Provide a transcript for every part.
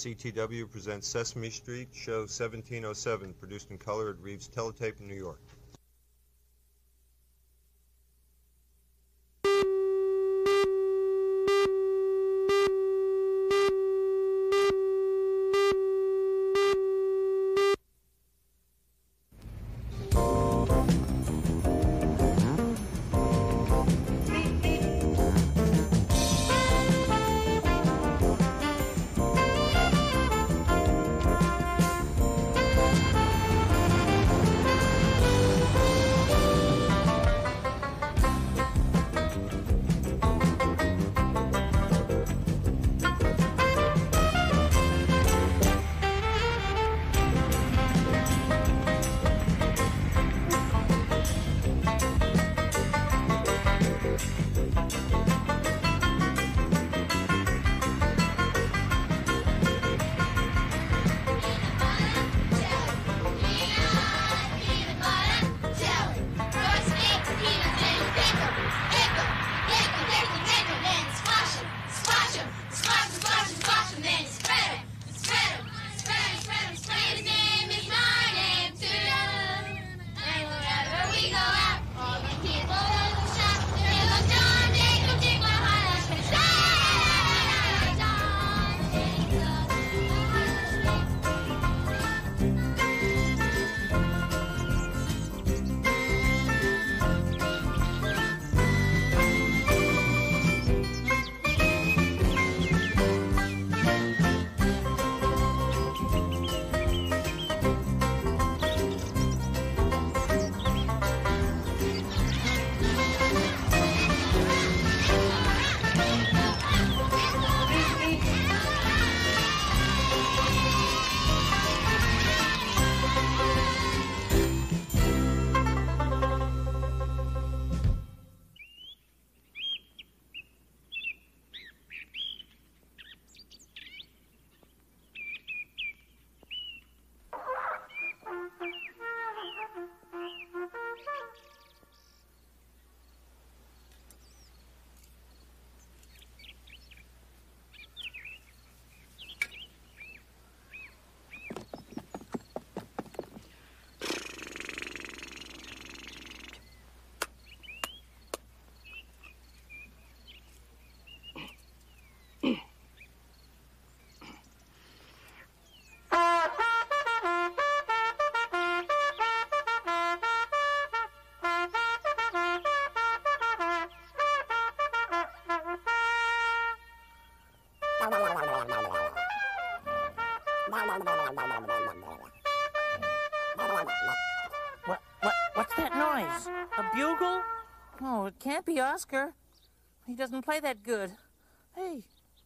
CTW presents Sesame Street, show 1707, produced in color at Reeves Teletape in New York. What's that noise? A bugle? Oh, it can't be Oscar. He doesn't play that good. Hey,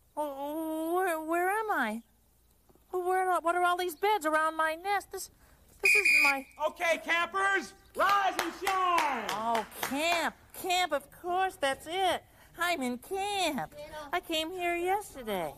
where am I? What are all these beds around my nest? This isn't my... Okay, campers, rise and shine! Oh, camp, of course, that's it. I'm in camp. I came here yesterday.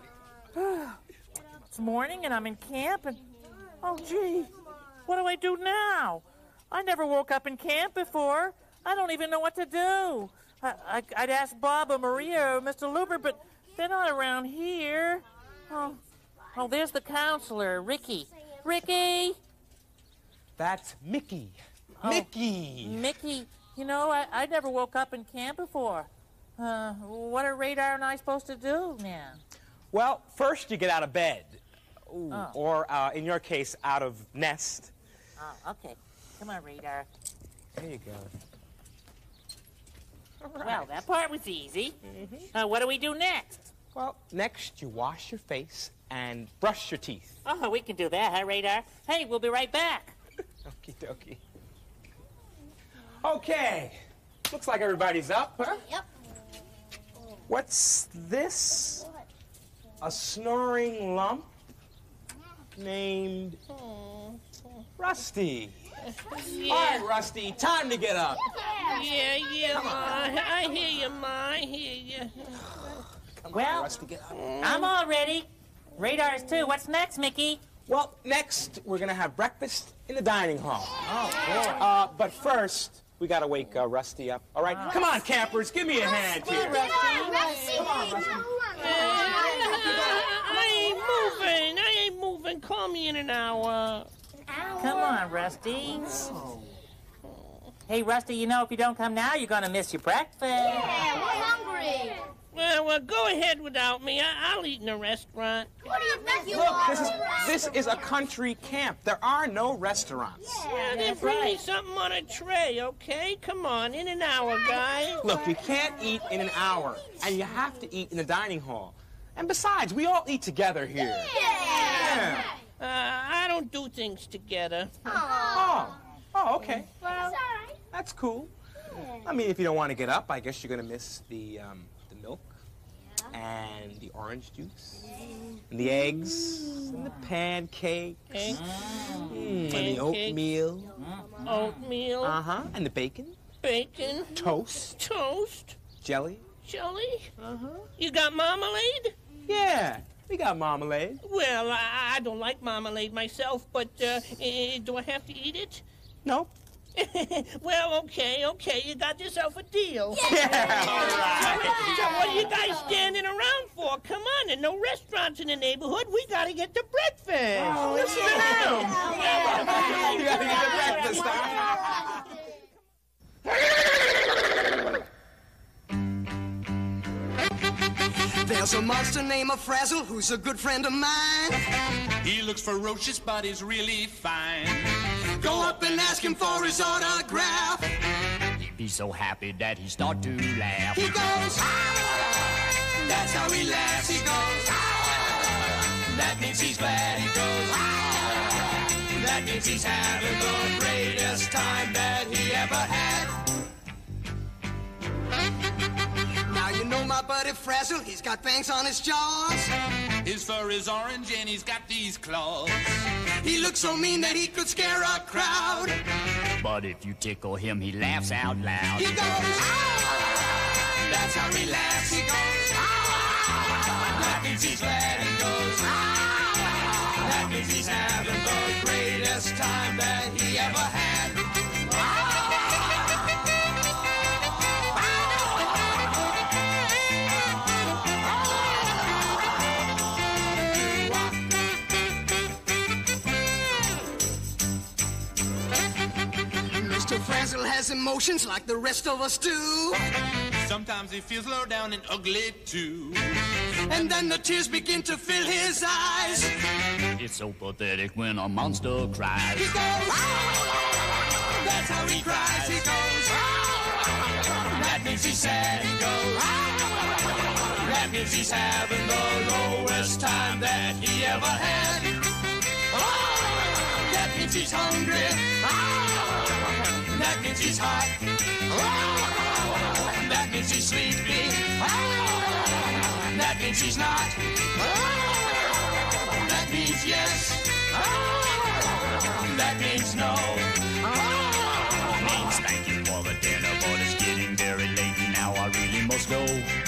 It's morning and I'm in camp and... Oh, gee, what do I do now? I never woke up in camp before. I don't even know what to do. I'd ask Bob or Maria or Mr. Luber, but they're not around here. Oh, there's the counselor, Ricky. Ricky! That's Mickey. Oh, Mickey! Mickey, you know, I never woke up in camp before. What are Radar and I supposed to do now? Well, first you get out of bed. Or, in your case, out of nest. Oh, okay. Come on, Radar. There you go. Right. Well, that part was easy. What do we do next? Well, next you wash your face and brush your teeth. Oh, we can do that, huh, Radar? Hey, we'll be right back. Okie dokie. Okay. Looks like everybody's up, huh? Yep. What's this? A snoring lump named Rusty. Yeah. All right, Rusty, time to get up. Yeah, Ma. I hear you, Ma. I hear you. Come Well, on, Rusty, get up. I'm all ready. Radar's too. What's next, Mickey? Well, next, we're going to have breakfast in the dining hall. Oh, boy. But first, we got to wake Rusty up. All right? Come on, campers. Give me a hand here. Rusty. Come on, Rusty. I ain't moving. Call me in an hour. Come on, Rusty. Hey, Rusty, you know if you don't come now, you're going to miss your breakfast. Yeah, we're hungry. Well, go ahead without me. I'll eat in a restaurant. What do you think you Look, are? this is a country camp. There are no restaurants. Yeah, then bring me something on a tray, okay? Come on, in an hour, guys. Look, you can't eat in an hour, and you have to eat in the dining hall. And besides, we all eat together here. Yeah. I don't do things together. Oh, okay. Well, it's all right. That's cool. I mean, if you don't want to get up, I guess you're going to miss the milk and the orange juice and the eggs and the pancakes and the oatmeal. Oatmeal. Uh-huh. And the bacon. Bacon. Toast. Toast. Jelly. Jelly. Uh-huh. You got marmalade? Yeah, we got marmalade. Well, I don't like marmalade myself, but do I have to eat it? Nope. Well, okay, you got yourself a deal. Yeah, all right. So what are you guys standing around for? Come on, there's no restaurants in the neighborhood. We gotta get to breakfast. Oh, listen to them. You gotta get to breakfast, huh? There's a monster named Frazzle who's a good friend of mine. He looks ferocious, but he's really fine. Go up and ask him for his autograph. He's so happy that he start to laugh. He goes, ah! That's how he laughs. He goes, ah! That means he's glad. He goes, ah! That means he's having the greatest time that he ever had. Now you know my buddy Frazzle, he's got fangs on his jaws. His fur is orange and he's got these claws. He looks so mean that he could scare a crowd. But if you tickle him, he laughs out loud. He goes, ah! That's how he laughs. He goes, ah! That means he's glad. He goes, ah! That means he's having the greatest time that he ever had. Mr. Frazzle has emotions like the rest of us do. Sometimes he feels low down and ugly too. And then the tears begin to fill his eyes. It's so pathetic when a monster cries. He goes, ah! That's how he cries. He goes, ah! That means he's sad. He goes, ah! That means he's having the lowest time that he ever had. Ah! That means he's hungry. Ah! That means he's hot. Ah! That means he's sleepy. Ah! That means he's not. Ah! That means yes. That means no. Means thank you for the dinner, but it's getting very late and now I really must go.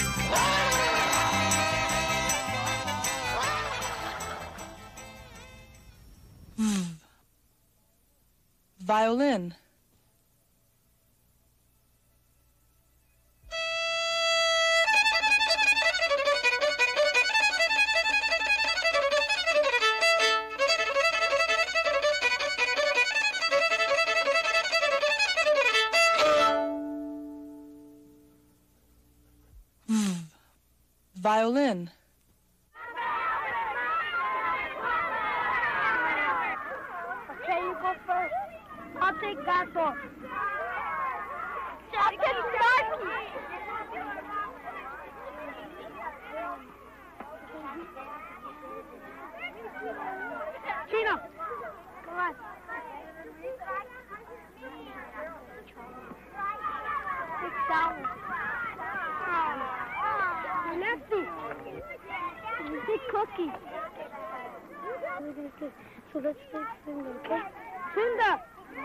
Violin. Violin. Okay, you go first. I'll take Gato. I'll take Sparky. Chino, come on. Take down. Lefty. Take Cookie. So let's take Cinder, okay? Cinder!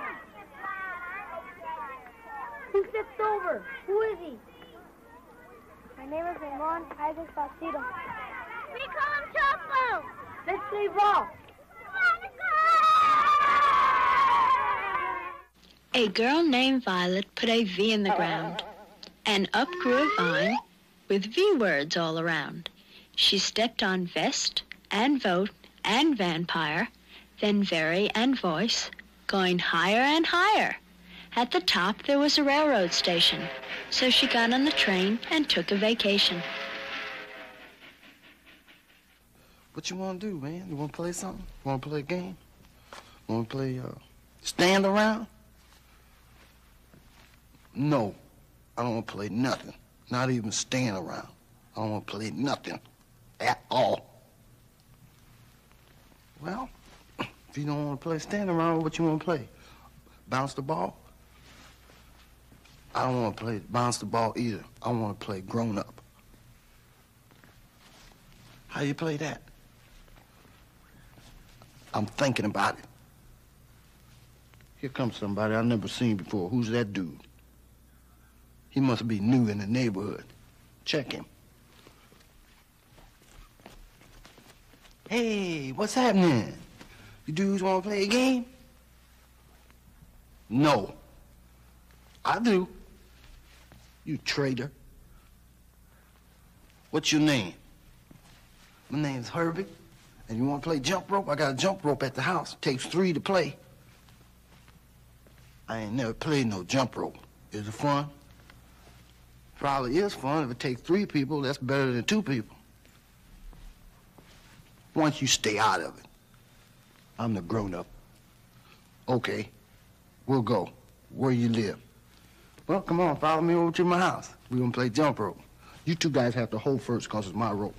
Who flipped over? Who is he? My name is Ramon Despacito. We call him Choco. Let's play ball. A girl named Violet put a V in the ground, and up grew a vine with V words all around. She stepped on vest and vote and vampire then very and voice, going higher and higher. At the top, there was a railroad station, so she got on the train and took a vacation. What you want to do, man? You want to play something? Want to play a game? Want to play stand around? No, I don't want to play nothing. Not even stand around. I don't want to play nothing at all. Well, if you don't want to play stand around, what you want to play? Bounce the ball? I don't want to play bounce the ball either. I want to play grown up. How you play that? I'm thinking about it. Here comes somebody I've never seen before. Who's that dude? He must be new in the neighborhood. Check him. Hey, what's happening? You dudes want to play a game? No. I do. You traitor. What's your name? My name's Herbie. And you want to play jump rope? I got a jump rope at the house. Takes 3 to play. I ain't never played no jump rope. Is it fun? Probably is fun. If it takes 3 people, that's better than 2 people. Once you stay out of it. I'm the grown-up. Okay, we'll go. Where you live? Well, come on, follow me over to my house. We're gonna play jump rope. You 2 guys have to hold first, because it's my rope.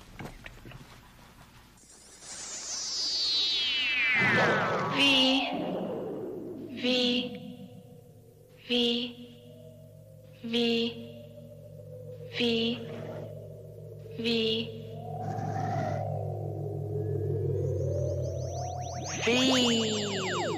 V, V, V, V, V, V, V.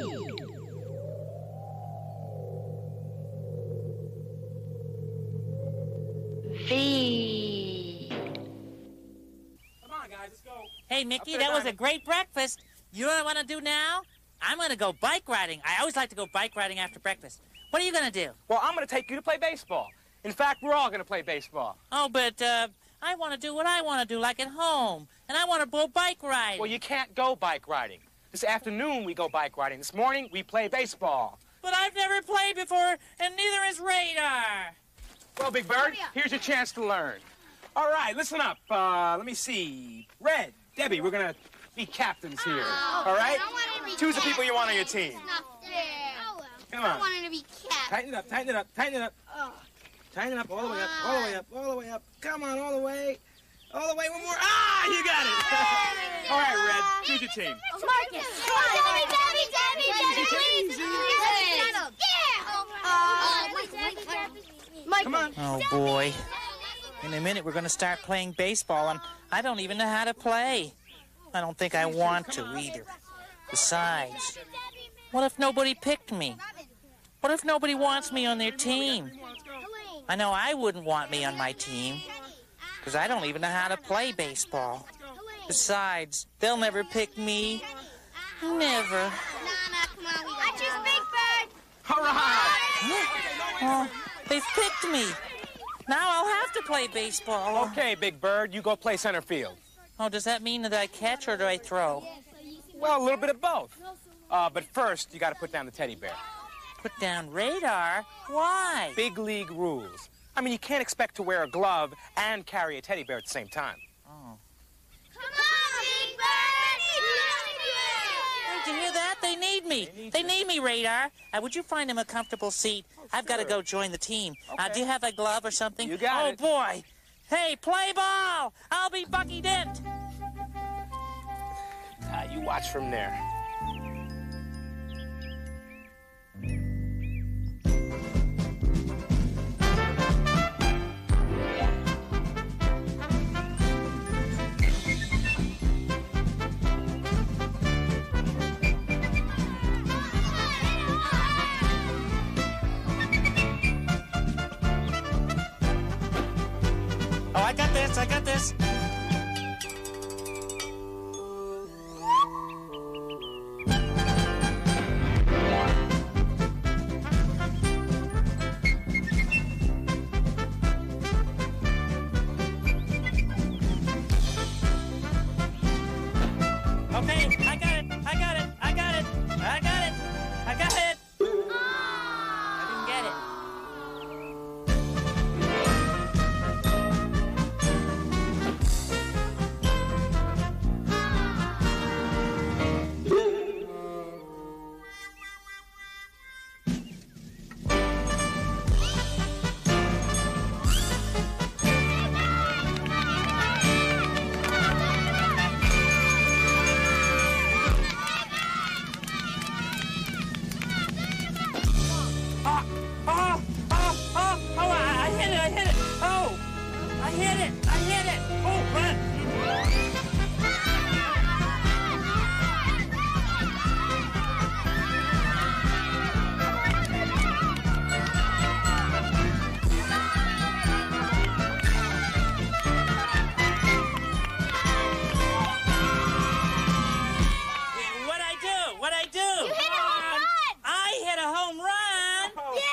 V. Come on, guys, let's go. Hey, Mickey, that was a great breakfast. You know what I want to do now? I'm going to go bike riding. I always like to go bike riding after breakfast. What are you going to do? Well, I'm going to take you to play baseball. In fact, we're all going to play baseball. Oh, but I want to do what I want to do, like at home. And I want to go bike riding. Well, you can't go bike riding. This afternoon, we go bike riding. This morning, we play baseball. But I've never played before, and neither is Radar. Well, Big Bird, here's your chance to learn. All right, listen up. Let me see. Red, Debbie, we're going to be captains here. All right? Choose the people you want on your team. Come on. I wanted to be captain. Tighten it up, tighten it up, tighten it up. Tighten it up, all the way up, all the way up, all the way up. Come on, all the way. All the way, one more. Ah, you got it. All right, Red, choose your team. Marcus. Debbie. Come on. Oh, boy. In a minute, we're going to start playing baseball, and I don't even know how to play. I don't think I want to either. Besides, what if nobody picked me? What if nobody wants me on their team? I know I wouldn't want me on my team, because I don't even know how to play baseball. Besides, they'll never pick me. Never. I choose Big Bird. All right. Oh, they've picked me. Now I'll have to play baseball. Okay, Big Bird, you go play center field. Oh, does that mean that I catch or do I throw? Well, a little bit of both. But first, you got to put down the teddy bear. Put down Radar? Why? Big league rules. I mean, you can't expect to wear a glove and carry a teddy bear at the same time. Oh. Come on, Big Bird. Did you hear that? They need me. They need me, Radar. Would you find him a comfortable seat? I've got to go join the team. Okay. Do you have a glove or something? You got it. Oh, boy. Hey, play ball. I'll be Bucky Dent. You watch from there. Oh, I got this. I got this. Okay, I got it. I got it. hit it! I hit it! Oh, run! What'd I do? You hit a home run! I hit a home run!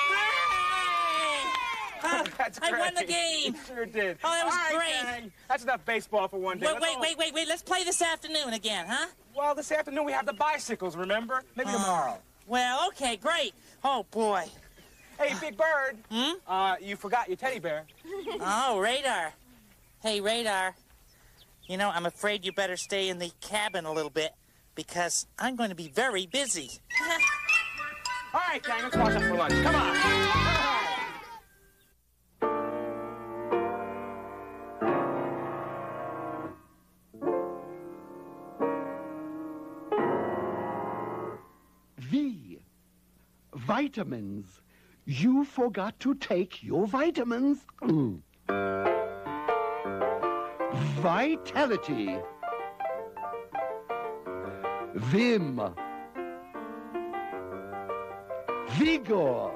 Oh, that's I great. won the game. You sure did. Oh, that was All right, great. gang. That's enough baseball for one day. Wait. Let's play this afternoon again, huh? Well, this afternoon we have the bicycles, remember? Maybe tomorrow. Well, okay, great. Oh, boy. Hey, Big Bird. You forgot your teddy bear. Oh, Radar. Hey, Radar. You know, I'm afraid you better stay in the cabin a little bit because I'm going to be very busy. All right, gang, let's watch up for lunch. Come on. Vitamins. You forgot to take your vitamins. Vitality. Vim. Vigor.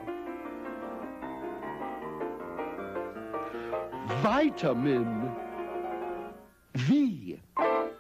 Vitamin V.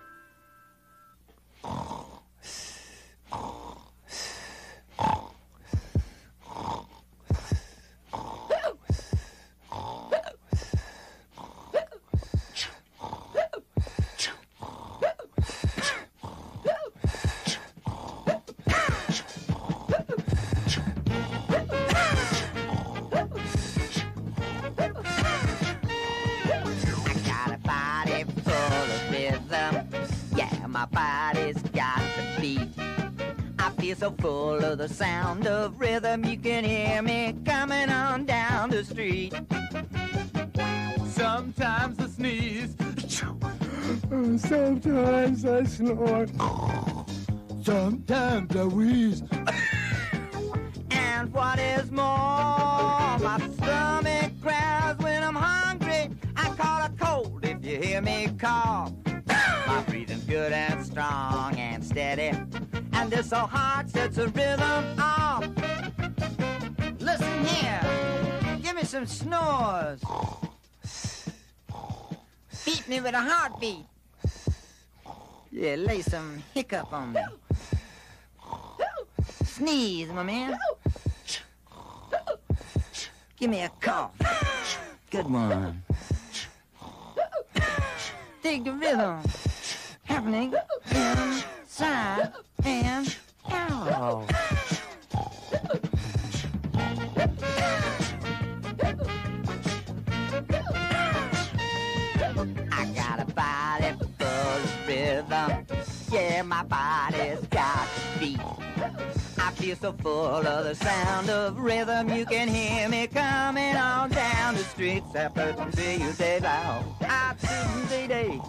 So full of the sound of rhythm, you can hear me coming on down the street. Sometimes I sneeze, Sometimes I snore. Sometimes I wheeze. And what is more, my stomach growls when I'm hungry. I call a cold if you hear me cough. My breathing's good and strong and steady, and this old heart sets a rhythm off. Listen here, give me some snores. Beat me with a heartbeat. Yeah, lay some hiccup on me. Sneeze, my man. Give me a cough. Good one. Dig the rhythm happening inside and out. I got a body full of rhythm. Yeah, my body's got beat. I feel so full of the sound of rhythm. You can hear me coming on down the street. You say loud. I day.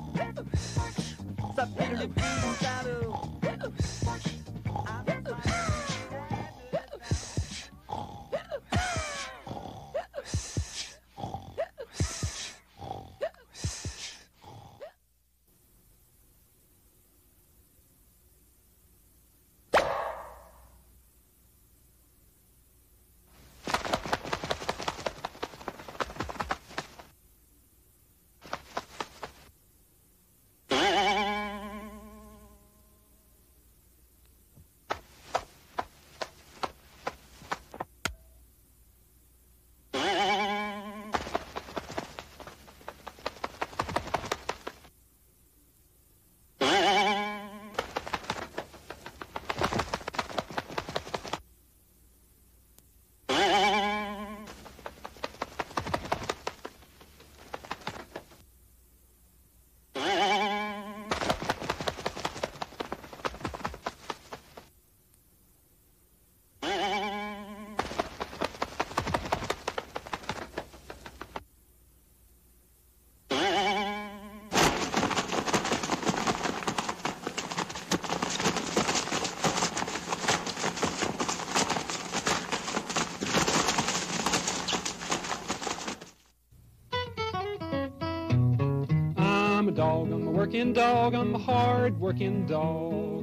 dog, I'm a working dog, I'm a hard-working dog.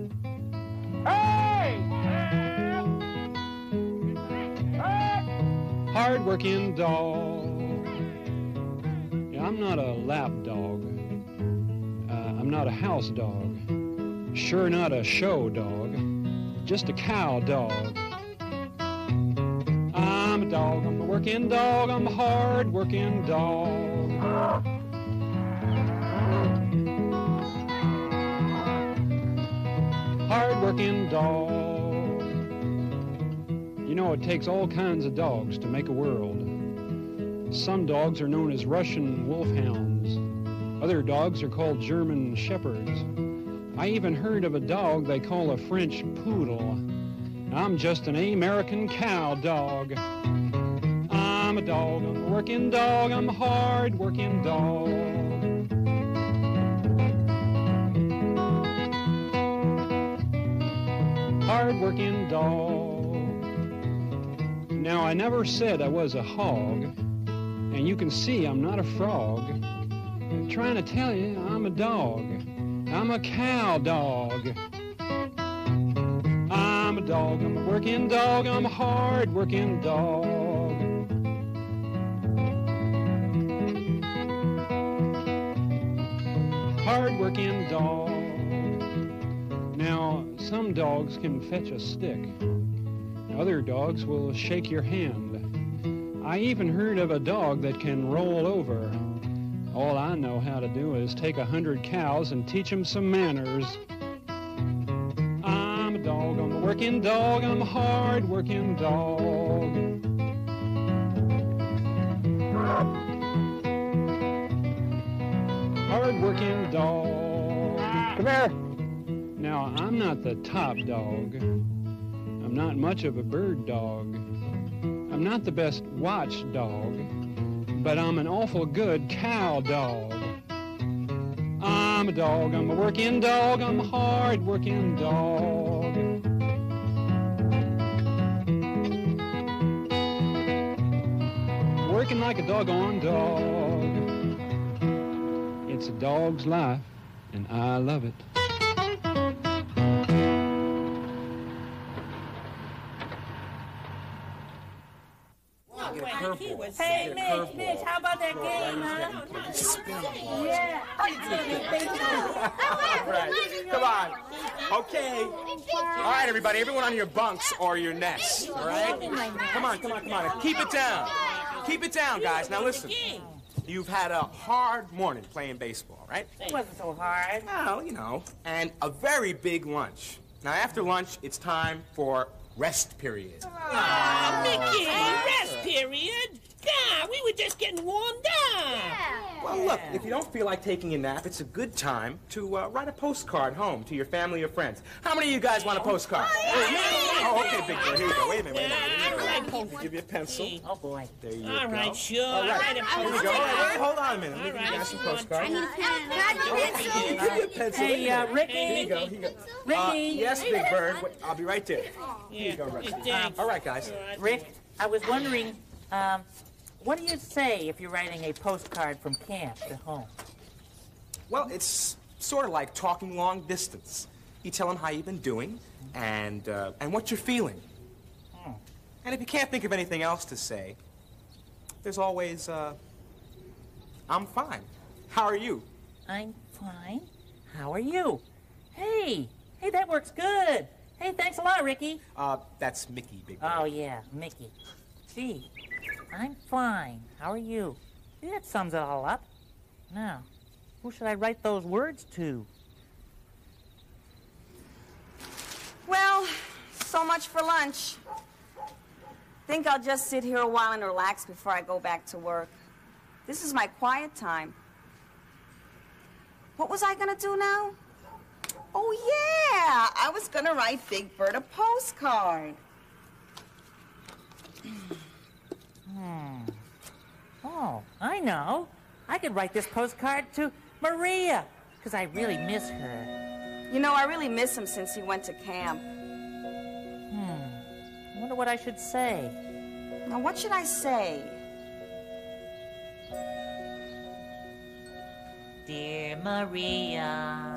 Hey! Hard-working dog. Yeah, I'm not a lap dog. I'm not a house dog. Sure not a show dog. Just a cow dog. I'm a dog, I'm a working dog, I'm a hard-working dog. Hard-working dog. You know, it takes all kinds of dogs to make a world. Some dogs are known as Russian wolfhounds. Other dogs are called German shepherds. I even heard of a dog they call a French poodle. I'm just an American cow dog. I'm a dog, I'm a working dog, I'm a hard-working dog. Hard-working dog. Now, I never said I was a hog, and you can see I'm not a frog. I'm trying to tell you I'm a dog. I'm a cow dog. I'm a dog, I'm a working dog, I'm a hard-working dog. Hard-working dog. Now, some dogs can fetch a stick. Other dogs will shake your hand. I even heard of a dog that can roll over. All I know how to do is take 100 cows and teach them some manners. I'm a dog, I'm a working dog, I'm a hard-working dog. Hard-working dog. Come here. Now, I'm not the top dog. I'm not much of a bird dog. I'm not the best watch dog, but I'm an awful good cow dog. I'm a dog, I'm a working dog, I'm a hard-working dog. Working like a doggone dog. It's a dog's life, and I love it. Hey, Mitch, how about that game, huh? Yeah. All right, come on. Okay. All right, everybody, everyone on your bunks or your nests, all right? Come on. Keep it down. Keep it down, guys. Now listen. You've had a hard morning playing baseball, right? It wasn't so hard. Well, you know, and a very big lunch. Now, after lunch, it's time for rest period. Oh, Mickey, rest period? God, we were just getting warmed up. Well, look, if you don't feel like taking a nap, it's a good time to write a postcard home to your family or friends. How many of you guys want a postcard? Oh, okay, Big Bird. Here you go. Wait a minute. I'll give you a pencil. Oh, boy. There you go. All right, sure. All right. Here we go. Wait, hold on a minute. Let me give you guys some postcards. I need a pen. Give you a pencil. Hey, Ricky. Here you go. Ricky. Yes, Big Bird. Wait, I'll be right there. Here you go, Rusty. All right, guys. Rick, I was wondering, what do you say if you're writing a postcard from camp to home? Well, it's sort of like talking long distance. You tell them how you've been doing and what you're feeling. And if you can't think of anything else to say, there's always, I'm fine. How are you? I'm fine. How are you? Hey, that works good. Hey, thanks a lot, Ricky. That's Mickey, Big Bird. Oh, yeah, Mickey. Gee, I'm fine. How are you? See, that sums it all up. Now, who should I write those words to? Well, so much for lunch. Think I'll just sit here a while and relax before I go back to work. This is my quiet time. What was I gonna do now? Oh, yeah! I was gonna write Big Bird a postcard. Oh, I know. I could write this postcard to Maria, because I really miss her. You know, I really miss him since he went to camp. I wonder what I should say. Now, what should I say? dear Maria.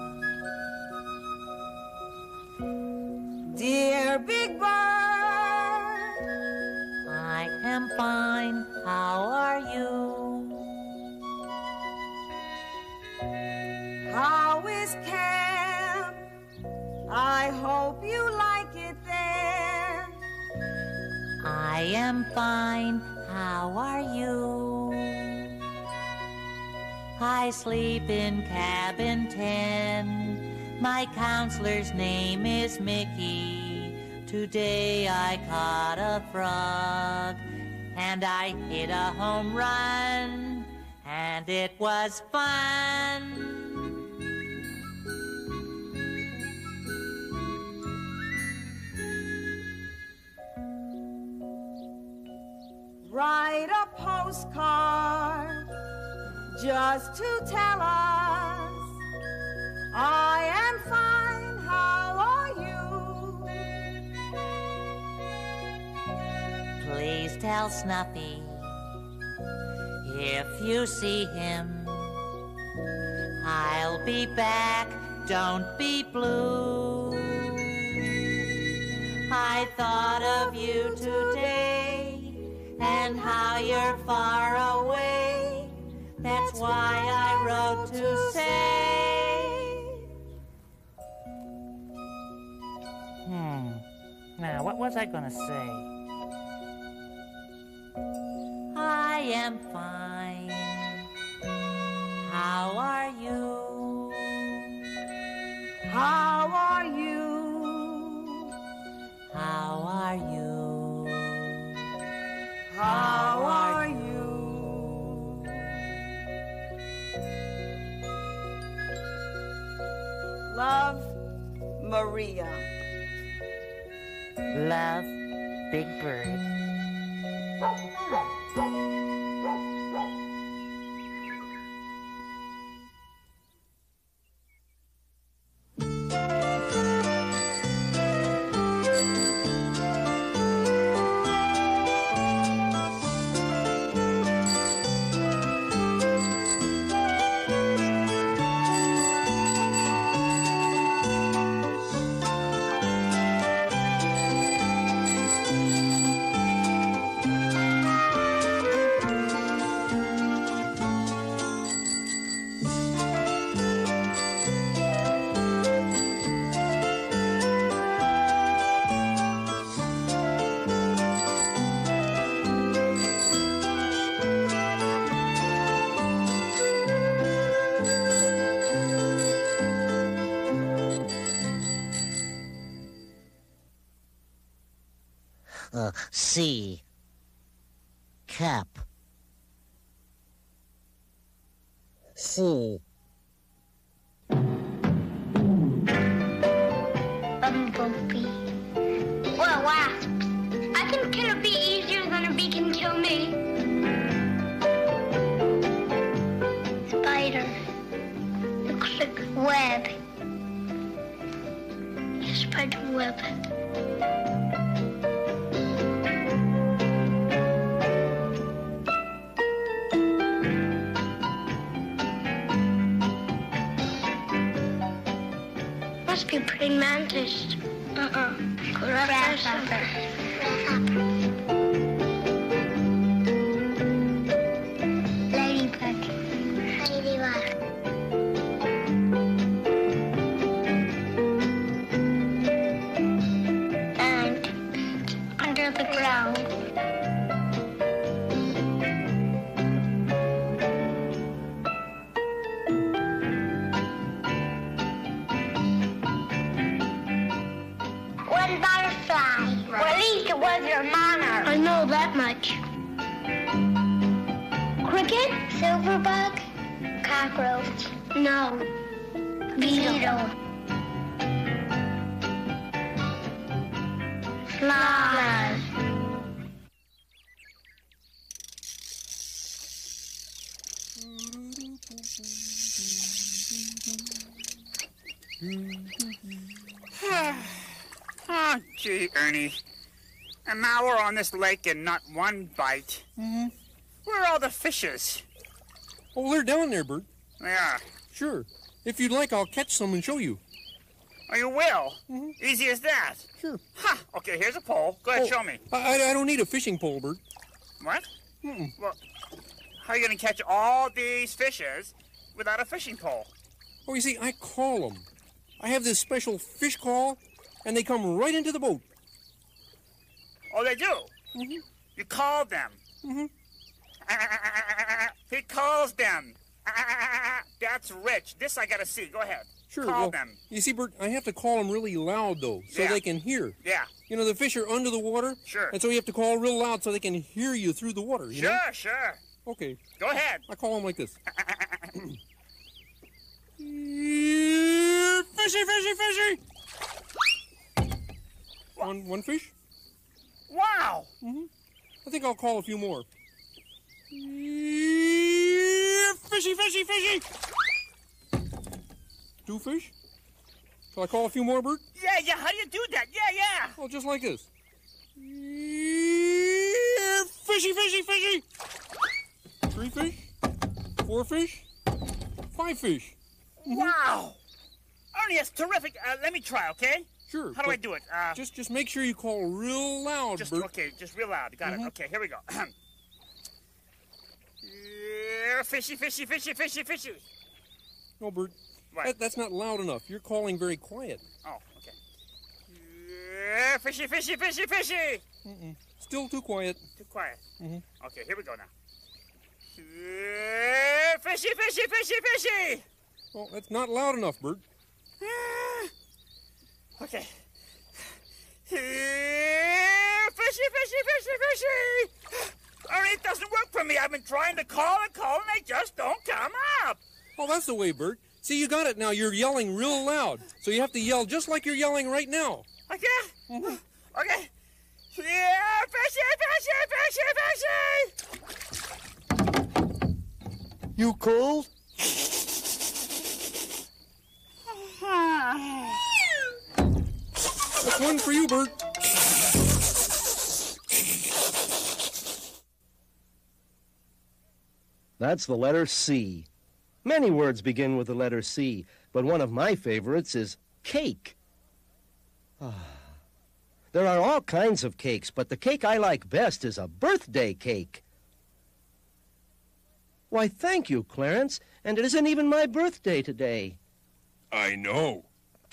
Dear Big Bird, I am fine. How are you? how is camp? I hope you like it there. I am fine. How are you? I sleep in cabin 10. My counselor's name is Mickey. Today I caught a frog, and I hit a home run, and it was fun. Write a postcard just to tell us I am fine, how are you? Please tell Snuffy if you see him, I'll be back, don't be blue. I thought of you today and how you're far away. That's why I wrote to say. Now, what was I gonna say? I am fine. How are you? How are you? How are you? How are you? Love, Maria. Love, Big Bird. C. Cap. C. Bumblebee. Well, wasp. I can kill a bee easier than a bee can kill me. Spider. Looks like a web. A spider web. Must be praying mantis. Grasshopper. Ladybug. Ladybug. And under the ground. Well, at least it was your monarch. I know that much. Cricket? Silverbug? Cockroach? No. Beetle. Fly. Oh, gee, Ernie. An hour on this lake and not one bite. Where are all the fishes? Oh, they're down there, Bert. Yeah. Sure. If you'd like, I'll catch some and show you. Oh, you will? Easy as that? Sure. Ha! Okay, here's a pole. Go ahead, show me. I don't need a fishing pole, Bert. What? Well, how are you going to catch all these fishes without a fishing pole? Oh, you see, I call them. I have this special fish call, and they come right into the boat. Oh, they do? You call them? He calls them. That's rich. This I got to see. Go ahead. Sure. Call Well, them. you see, Bert, I have to call them really loud, though, so they can hear. Yeah. You know, the fish are under the water. Sure. And so you have to call real loud so they can hear you through the water, you know? Sure. Okay. Go ahead. I call them like this. Fishy, fishy, fishy! One fish? Wow! I think I'll call a few more. Fishy, fishy, fishy! 2 fish? Shall I call a few more, Bert? Yeah. How do you do that? Yeah. Oh, just like this. Fishy, fishy, fishy! 3 fish? 4 fish? 5 fish. Wow! Ernie, that's terrific. Let me try, okay? Sure. How do I do it? Just make sure you call real loud, Bert. Okay, just real loud. Got it. Okay, here we go. Fishy, fishy, fishy, fishy, fishy. No, Bert. What? That's not loud enough. You're calling very quiet. Oh, okay. Fishy, fishy, fishy, fishy. Still too quiet. Too quiet. Okay, here we go now. Fishy, fishy, fishy, fishy. Well, that's not loud enough, Bert. Okay. Fishy, fishy, fishy, fishy. Ernie, it doesn't work for me. I've been trying to call and they just don't come up. Oh, that's the way, Bert. See, you got it now. You're yelling real loud. So you have to yell just like you're yelling right now. Okay? Okay. Yeah, fishy, fishy, fishy, fishy. You cold? That's one for you, Bert. That's the letter C. Many words begin with the letter C, but one of my favorites is cake. There are all kinds of cakes, but the cake I like best is a birthday cake. Why, thank you, Clarence, and it isn't even my birthday today. I know.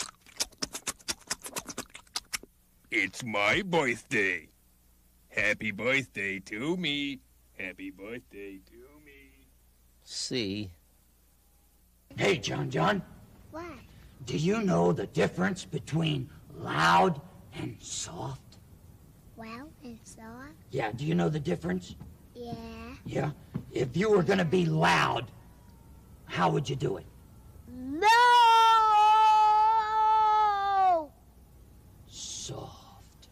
It's my birthday. Happy birthday to me. Happy birthday to me. C. Hey, John. What? Do you know the difference between loud and soft? Well, and soft? Yeah, do you know the difference? Yeah. Yeah? If you were gonna be loud, how would you do it? No! Soft.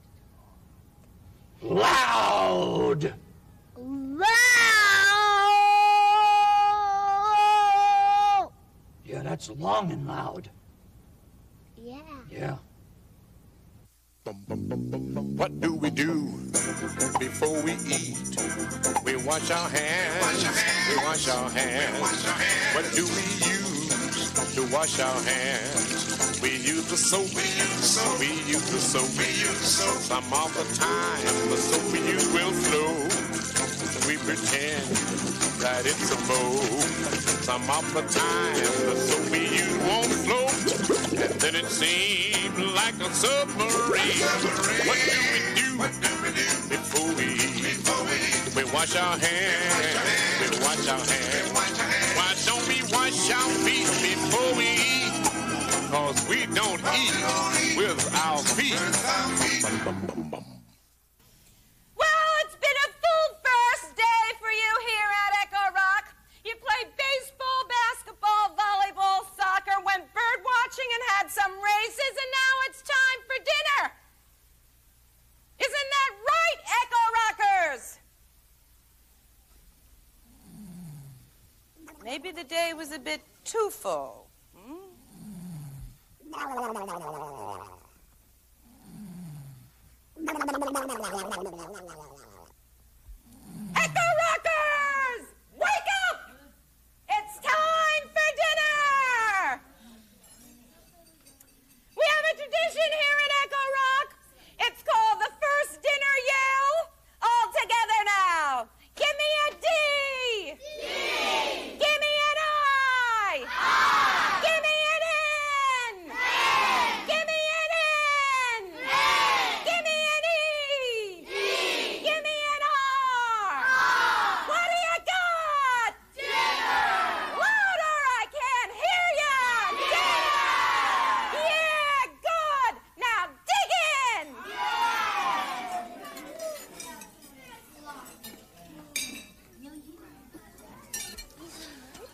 Loud! Loud! Yeah, that's long and loud. Yeah. Yeah. What do we do before we eat? We wash our hands. We wash our hands. What do we use to wash our hands? We use the soap. We use the soap. Some of the time the soap we use will flow. We pretend that it's a mold. Some of the time the soap we use won't float. And then it seems like a submarine. What do we do before we eat? We wash our hands. We wash our hands. Why don't we wash our feet before we eat? 'Cause we don't eat with our feet. Well, it's been a full first day for you here at Echo Rock. You played baseball, basketball, volleyball, soccer, went bird watching and had some races, and now it's time for dinner. Isn't that right, Echo Rockers? Maybe the day was a bit too full. Echo Rockers! Wake up! It's time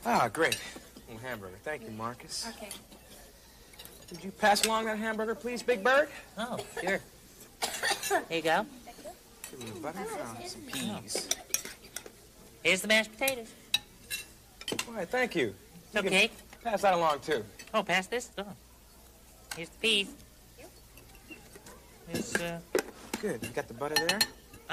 Ah, great. Oh, hamburger. Thank you, Marcus. Okay. Would you pass along that hamburger, please, Big Bird? Oh, sure. Here you go. Give me the butter. Oh, some peas. Here's the mashed potatoes. All right, thank you. It's okay. Pass that along, too. Oh, pass this? Oh. Here's the peas. Here's, Good. You got the butter there?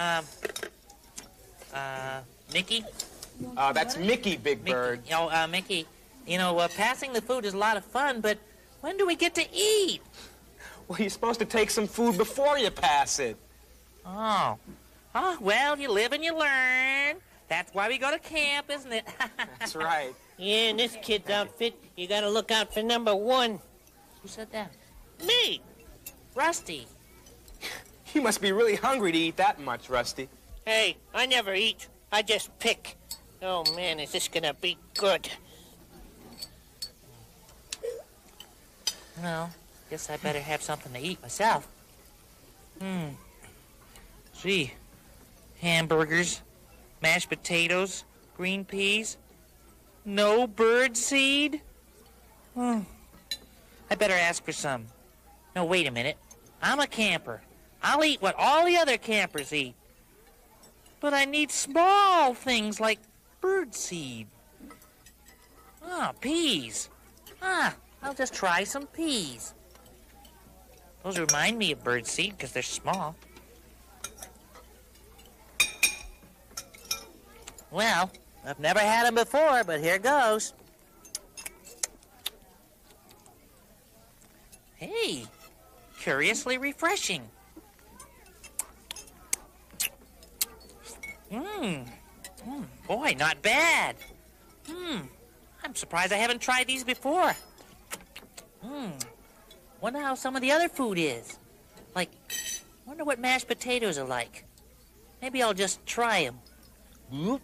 Mickey? That's Mickey, Big Bird. Mickey, passing the food is a lot of fun, but when do we get to eat? Well, you're supposed to take some food before you pass it. Oh. Oh, well, you live and you learn. That's why we go to camp, isn't it? That's right. Yeah, in this kid's outfit, you gotta look out for number 1. Who said that? Me! Rusty. You must be really hungry to eat that much, Rusty. Hey, I never eat. I just pick. Oh, man, is this gonna be good? Well, guess I better have something to eat myself. Gee, hamburgers, mashed potatoes, green peas, no bird seed? I better ask for some. No, wait a minute. I'm a camper. I'll eat what all the other campers eat. But I need small things like bird seed. Peas. I'll just try some peas. Those remind me of bird seed because they're small. Well, I've never had them before, but here goes. Hey, curiously refreshing. Boy, not bad. I'm surprised I haven't tried these before. Wonder how some of the other food is. Like, wonder what mashed potatoes are like. Maybe I'll just try them.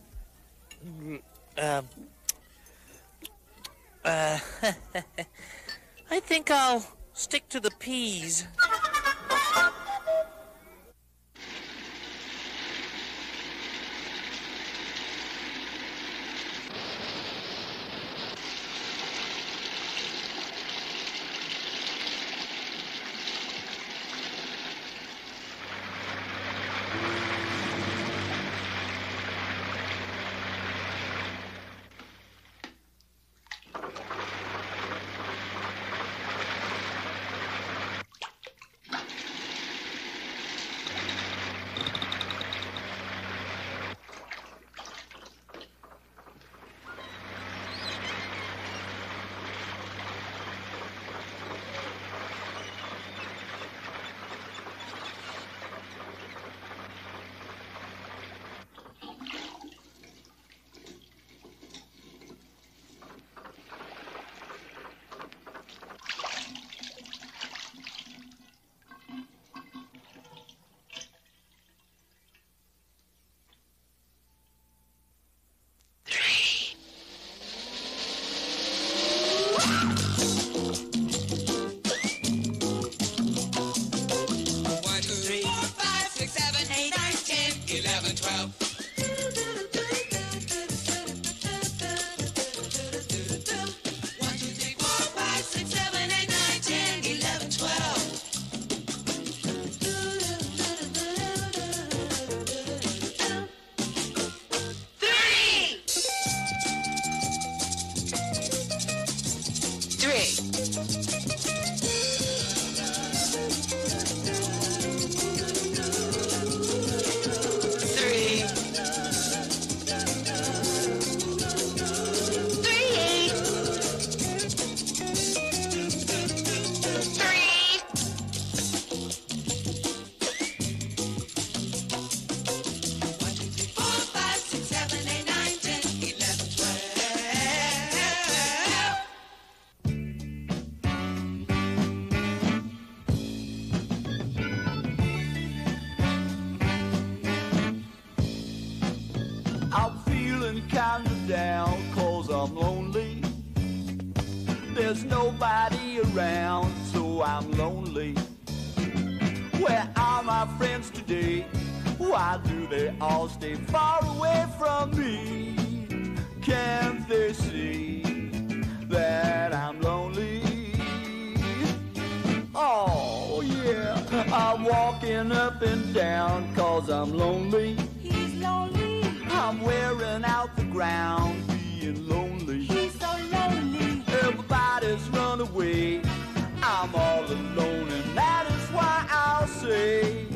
I think I'll stick to the peas. I'm feeling kinda down 'cause I'm lonely. There's nobody around, so I'm lonely. Where are my friends today? Why do they all stay far away from me? can't they see that I'm lonely? Oh, yeah, I'm walking up and down 'cause I'm lonely. He's lonely. I'm wearing out the ground being lonely. He's so lonely. Everybody's run away. I'm all alone, and that is why I'll say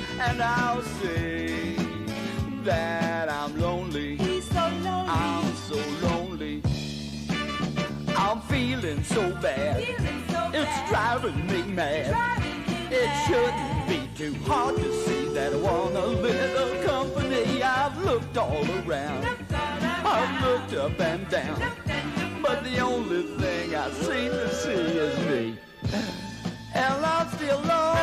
that I'm lonely. He's so lonely. I'm so lonely. I'm feeling so bad. It's driving me mad. It shouldn't be too hard to see that I want a little company. I've looked all around. I've looked up and down. But the only thing I seem to see is me. And I'm still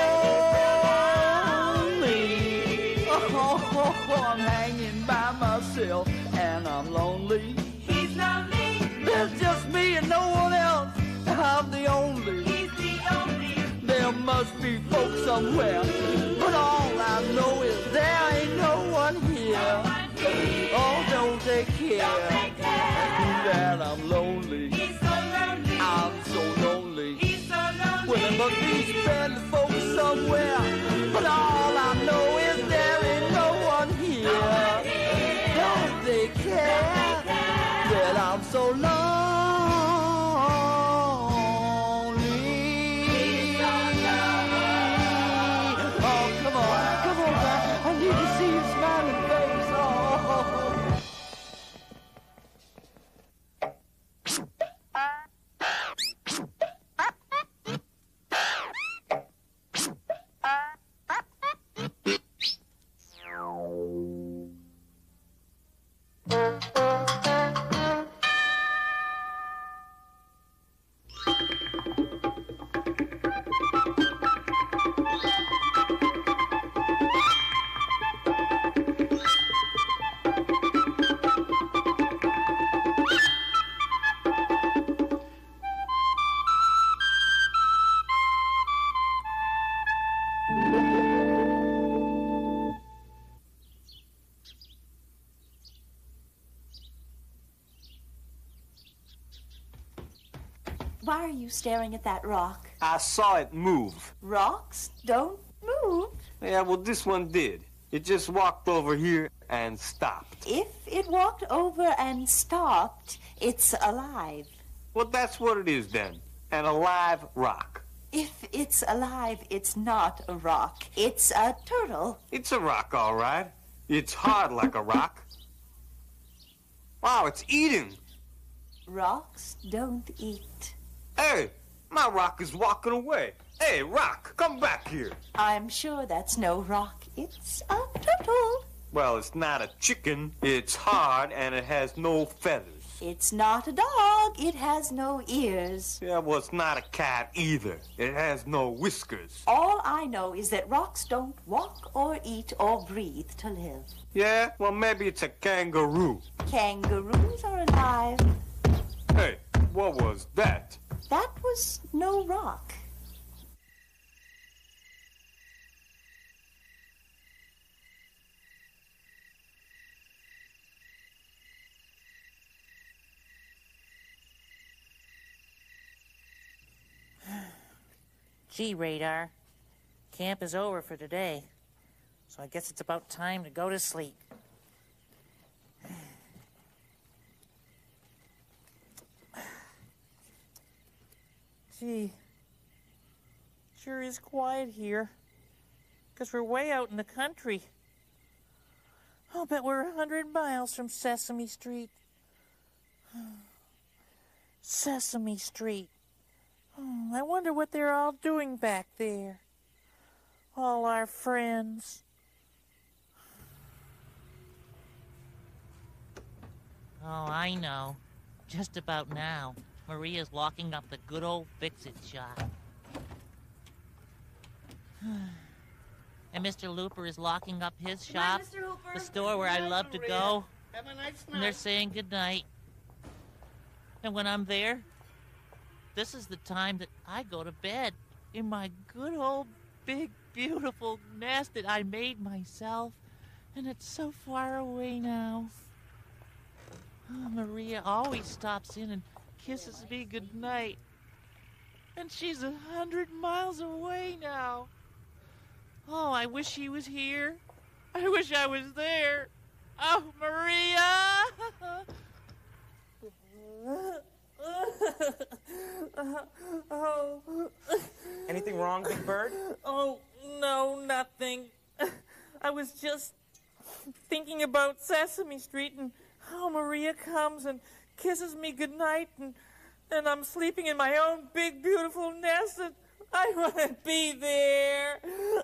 lonely. Oh, I'm hanging by myself and I'm lonely. He's lonely. There's just me and no one else. I'm the only. He's the only. There must be folks somewhere, but all I know is there ain't no one here. Oh, don't they care that I'm lonely? He's so lonely. I'm so lonely. He's so lonely. Well, there must be friendly folks somewhere, but all I know is there ain't no one here. Don't they care that I'm so lonely? Oh, come on, I need to see your smiling face. Oh. Why are you staring at that rock? I saw it move. Rocks don't move. Yeah, well, this one did. It just walked over here and stopped. If it walked over and stopped, it's alive. Well, that's what it is then. An alive rock. If it's alive, it's not a rock. It's a turtle. It's a rock, all right. It's hard like a rock. Wow, it's eating. Rocks don't eat. Hey, my rock is walking away. Hey, rock, come back here. I'm sure that's no rock. It's a turtle. Well, it's not a chicken. It's hard and it has no feathers. It's not a dog. It has no ears. Yeah, well, it's not a cat either. It has no whiskers. All I know is that rocks don't walk or eat or breathe to live. Yeah? Well, maybe it's a kangaroo. Kangaroos are alive. Hey, what was that? That was no rock. Gee, Radar, camp is over for today, so I guess it's about time to go to sleep. Gee, sure is quiet here, 'cause we're way out in the country. I'll bet we're 100 miles from Sesame Street. Sesame Street. I wonder what they're all doing back there. All our friends. Oh, I know. Just about now, Maria's locking up the good old fix-it shop. And Mr. Looper is locking up his shop, Mr. Hooper. the store where I love to go. Have a nice night. And they're saying goodnight. And when I'm there, this is the time that I go to bed in my good old big beautiful nest that I made myself. And it's so far away now. Maria always stops in and kisses me goodnight. And she's 100 miles away now. Oh, I wish she was here. I wish I was there. Oh, Maria! Anything wrong, Big Bird? Oh, no, nothing. I was just thinking about Sesame Street and how Maria comes and kisses me goodnight, and I'm sleeping in my own big, beautiful nest, and I want to be there.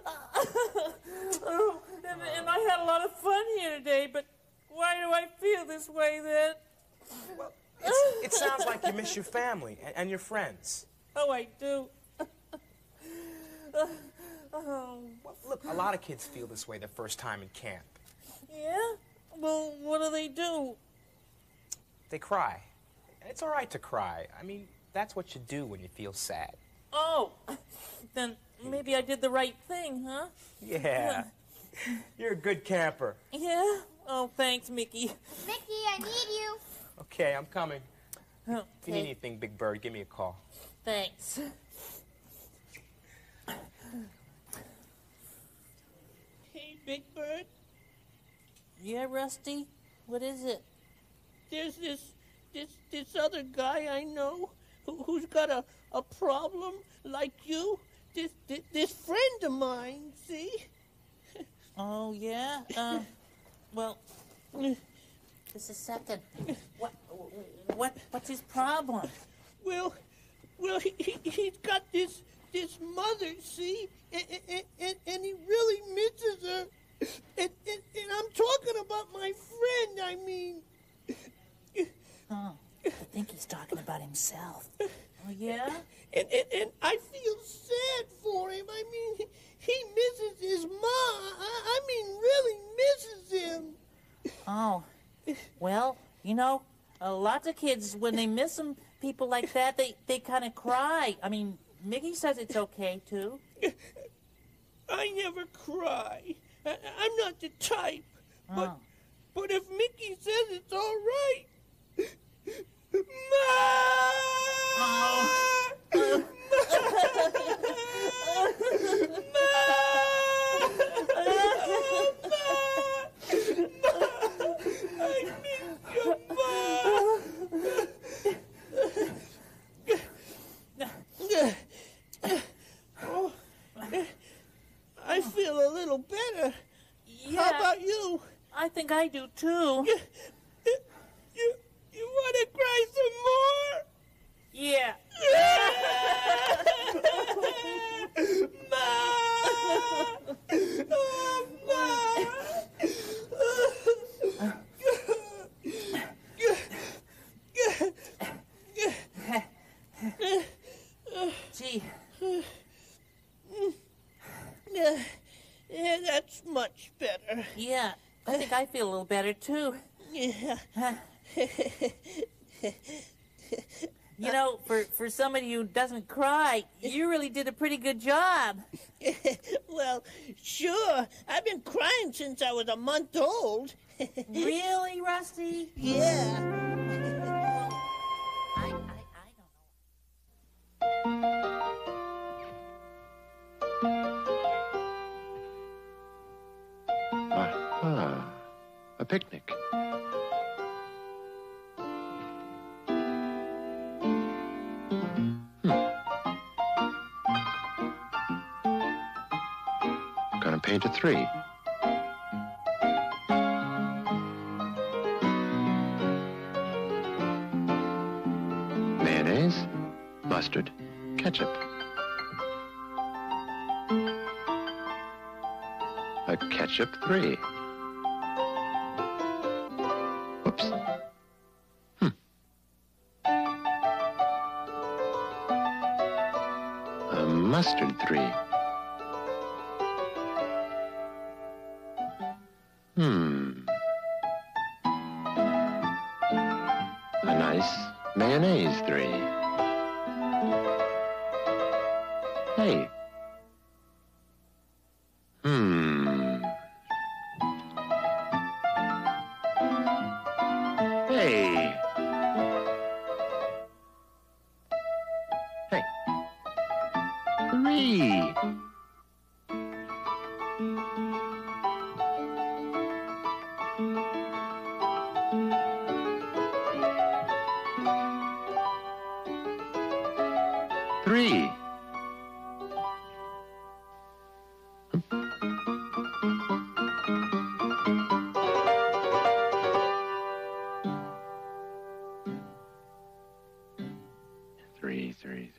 Oh, and I had a lot of fun here today, but why do I feel this way then? Well, it sounds like you miss your family and your friends. Oh, I do. Well, look, a lot of kids feel this way their first time in camp. Yeah? Well, what do they do? They cry. And it's all right to cry. I mean, that's what you do when you feel sad. Oh, then maybe I did the right thing, huh? Yeah. You're a good camper. Yeah? Oh, thanks, Mickey. Mickey, I need you. Okay, I'm coming. Okay. If you need anything, Big Bird, give me a call. Thanks. Hey, Big Bird. Yeah, Rusty? What is it? There's this other guy I know who's got a problem like you. This friend of mine, see? Oh, yeah? Well, just a second. What's his problem? Well, he's got this mother, see? And he really misses her. And I'm talking about my friend, I mean. Oh, I think he's talking about himself. Oh, yeah? And I feel sad for him. I mean, he misses his mom. I mean, really misses him. Oh, well, you know, lots of kids, when they miss them, people like that, they kind of cry. I mean, Mickey says it's okay, too. I never cry. I'm not the type. But if Mickey says it's all right. I feel a little better. Yeah. How about you? I think I do, too. You want to cry some more? Yeah. Gee. Yeah, that's much better. Yeah, I think I feel a little better, too. Yeah. You know, for somebody who doesn't cry, you really did a pretty good job. Well, sure. I've been crying since I was a month old. Really, Rusty? Yeah. I don't Aha. A picnic. Gonna paint a 3. Mayonnaise, mustard, ketchup. A ketchup 3. Whoops. A mustard 3. A nice mayonnaise 3. Hey. Hey. Hey. 3. Three. Three.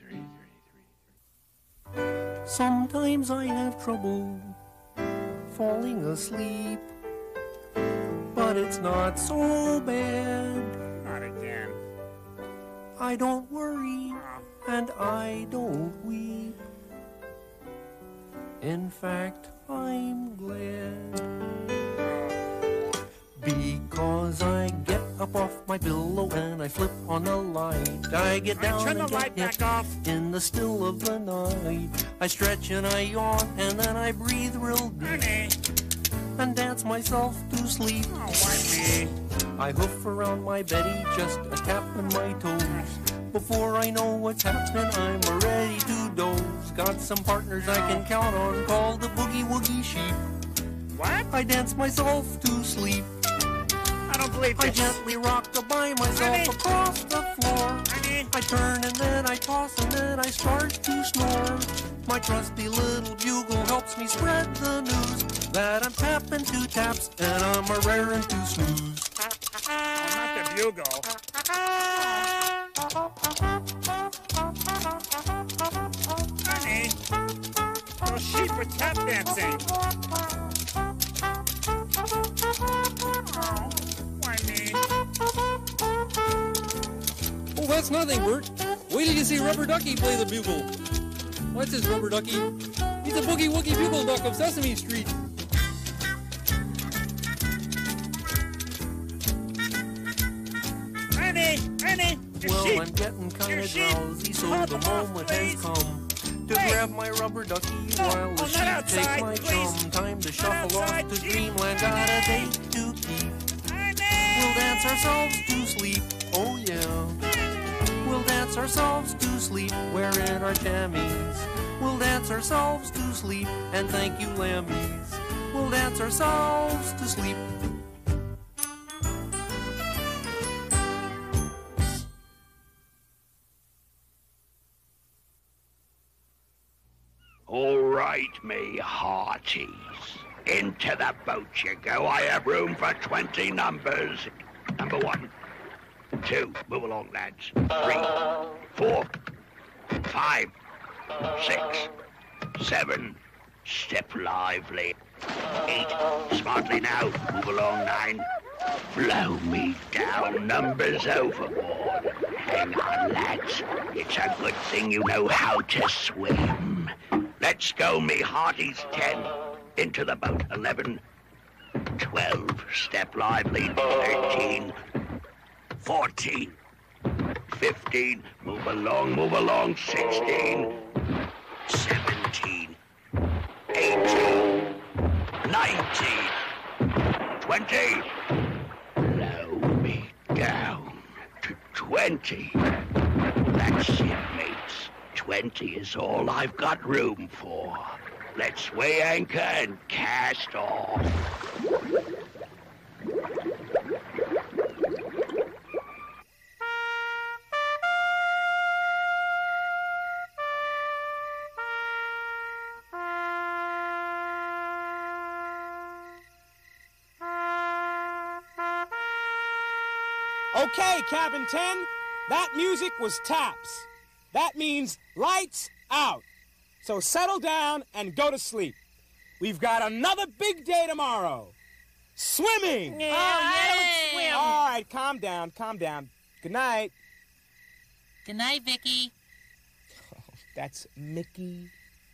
Sometimes I have trouble falling asleep, but it's not so bad. Not again. I don't worry and I don't weep. In fact, I'm glad, because I get up off my pillow and I flip on the light. I get down turn the and light get back off. in the still of the night. I stretch and I yawn and then I breathe real deep and dance myself to sleep. I hoof around my Betty, just a tapping my toes. Before I know what's happening, I'm ready to doze. Got some partners I can count on, called the Boogie Woogie Sheep. What? I dance myself to sleep. I don't believe this. I gently rock by myself across the floor. I turn and then I toss and then I start to snore. My trusty little bugle helps me spread the news that I'm tapping 2 taps and I'm a raring to snooze. Not the bugle. Honey, those sheep were tap dancing. Why me? Oh, that's nothing, Bert. Wait till you see Rubber Ducky play the bugle. What's this Rubber Ducky? He's a boogie woogie bugle duck of Sesame Street. Honey, well, I'm getting kind of drowsy, so the moment has come to grab my rubber ducky while the sheep take my chum. Time to shuffle off to dreamland, got a date to keep. We'll dance ourselves to sleep, oh yeah. We'll dance ourselves to sleep, wearing our jammies. We'll dance ourselves to sleep, and thank you, lammies. We'll dance ourselves to sleep. All right, me hearties. Into the boat you go. I have room for 20 numbers. Number 1, 2, move along, lads. 3, 4, 5, 6, 7, step lively. 8, smartly now, move along, 9. Blow me down, numbers overboard. Hang on, lads. It's a good thing you know how to swim. Let's go, me hearties. 10, into the boat. 11, 12, step lively. 13, 14, 15, move along. 16, 17, 18, 19, 20. Blow me down to 20. That's it, mates. 20 is all I've got room for. Let's weigh anchor and cast off. Okay, Cabin 10, that music was taps. That means lights out. So settle down and go to sleep. We've got another big day tomorrow. Swimming! Yeah, I don't swim. All right, calm down. Good night. Good night, Vicky. That's Mickey.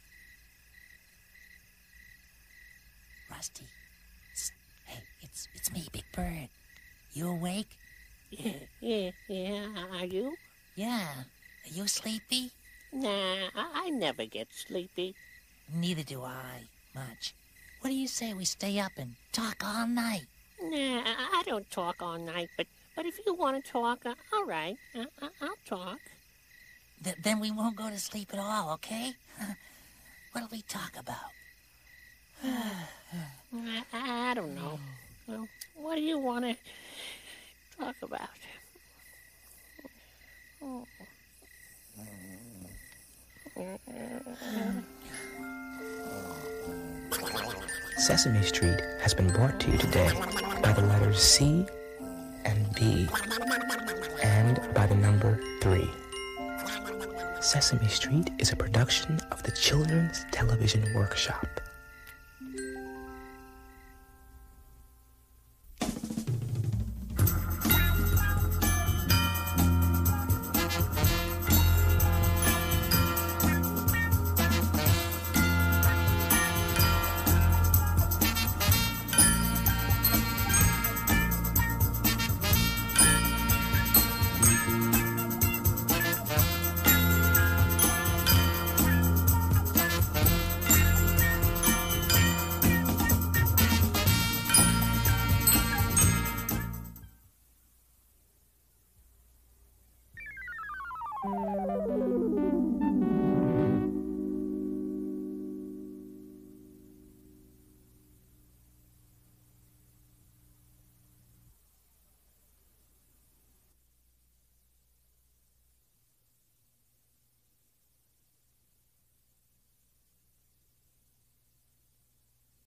Rusty. Hey, it's me, Big Bird. You awake? Yeah, are you? Yeah. Are you sleepy? Nah, I never get sleepy. Neither do I, much. What do you say we stay up and talk all night? Nah, I don't talk all night, but But if you want to talk, all right, I'll talk. Then we won't go to sleep at all, okay? What'll we talk about? I don't know. Well, what do you want to talk about? Sesame Street has been brought to you today by the letters C and B and by the number 3. Sesame Street is a production of the Children's Television Workshop.